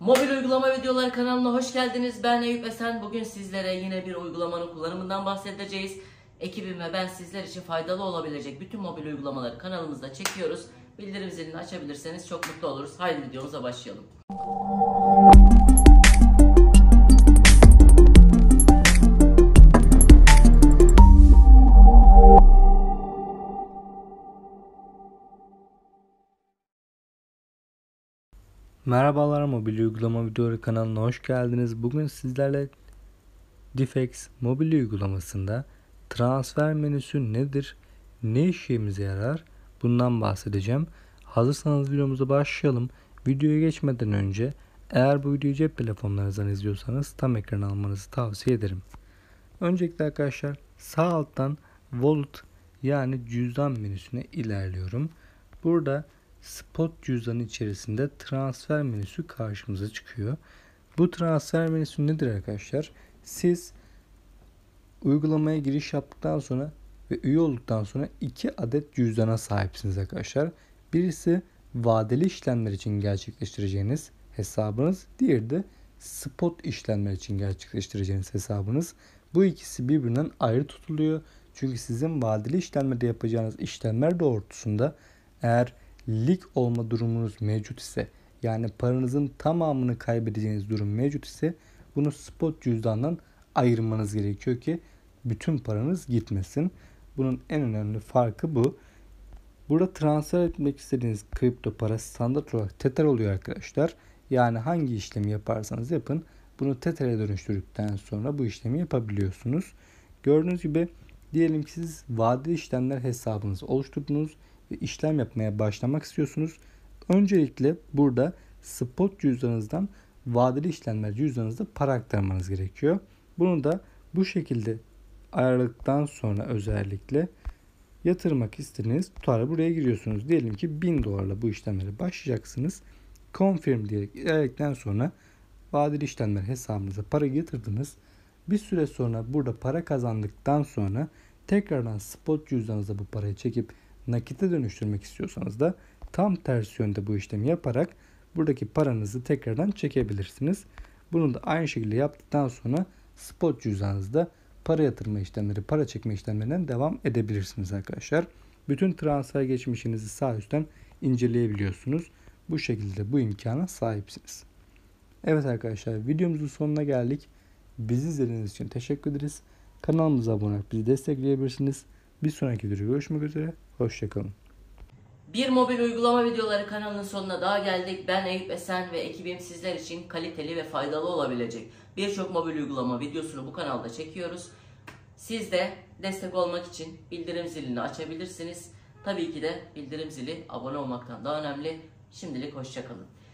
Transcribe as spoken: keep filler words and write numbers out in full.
Mobil uygulama videoları kanalına hoş geldiniz. Ben Eyüp Esen. Bugün sizlere yine bir uygulamanın kullanımından bahsedeceğiz. Ekibim ve ben sizler için faydalı olabilecek bütün mobil uygulamaları kanalımızda çekiyoruz. Bildirim zilini açabilirseniz çok mutlu oluruz. Haydi videomuza başlayalım. Merhabalar, mobil uygulama videoları kanalına hoş geldiniz. Bugün sizlerle Difex mobil uygulamasında transfer menüsü nedir, ne işimize yarar, bundan bahsedeceğim. Hazırsanız videomuza başlayalım. Videoya geçmeden önce eğer bu videoyu cep telefonlarınızdan izliyorsanız tam ekran almanızı tavsiye ederim. Öncelikle arkadaşlar sağ alttan Wallet yani cüzdan menüsüne ilerliyorum. Burada Spot cüzdanı içerisinde transfer menüsü karşımıza çıkıyor. Bu transfer menüsü nedir arkadaşlar? Siz uygulamaya giriş yaptıktan sonra ve üye olduktan sonra iki adet cüzdana sahipsiniz arkadaşlar. Birisi vadeli işlemler için gerçekleştireceğiniz hesabınız, diğeri de spot işlemler için gerçekleştireceğiniz hesabınız. Bu ikisi birbirinden ayrı tutuluyor. Çünkü sizin vadeli işlemlerde yapacağınız işlemler doğrultusunda eğer lig olma durumunuz mevcut ise, yani paranızın tamamını kaybedeceğiniz durum mevcut ise bunu spot cüzdandan ayırmanız gerekiyor ki bütün paranız gitmesin. Bunun en önemli farkı bu. Burada transfer etmek istediğiniz kripto para standart olarak Tether oluyor arkadaşlar. Yani hangi işlemi yaparsanız yapın bunu Tether'e dönüştürdükten sonra bu işlemi yapabiliyorsunuz. Gördüğünüz gibi diyelim ki siz vadeli işlemler hesabınızı oluşturdunuz ve işlem yapmaya başlamak istiyorsunuz. Öncelikle burada spot cüzdanınızdan vadeli işlemler cüzdanınızda para aktarmanız gerekiyor. Bunu da bu şekilde ayarladıktan sonra özellikle yatırmak istediğiniz tutarı buraya giriyorsunuz. Diyelim ki bin dolarla bu işlemlere başlayacaksınız. Confirm diyerek ilerledikten sonra vadeli işlemler hesabınıza para yatırdınız. Bir süre sonra burada para kazandıktan sonra tekrardan spot cüzdanınıza bu parayı çekip nakite dönüştürmek istiyorsanız da tam tersi yönde bu işlemi yaparak buradaki paranızı tekrardan çekebilirsiniz. Bunu da aynı şekilde yaptıktan sonra spot cüzdanınızda para yatırma işlemleri, para çekme işlemlerinden devam edebilirsiniz arkadaşlar. Bütün transfer geçmişinizi sağ üstten inceleyebiliyorsunuz. Bu şekilde bu imkana sahipsiniz. Evet arkadaşlar, videomuzun sonuna geldik. Bizi izlediğiniz için teşekkür ederiz. Kanalımıza abone olup bizi destekleyebilirsiniz. Bir sonraki videoda görüşmek üzere. Hoşçakalın. Bir mobil uygulama videoları kanalının sonuna daha geldik. Ben Eyüp Esen ve ekibim sizler için kaliteli ve faydalı olabilecek birçok mobil uygulama videosunu bu kanalda çekiyoruz. Siz de destek olmak için bildirim zilini açabilirsiniz. Tabii ki de bildirim zili abone olmaktan daha önemli. Şimdilik hoşçakalın.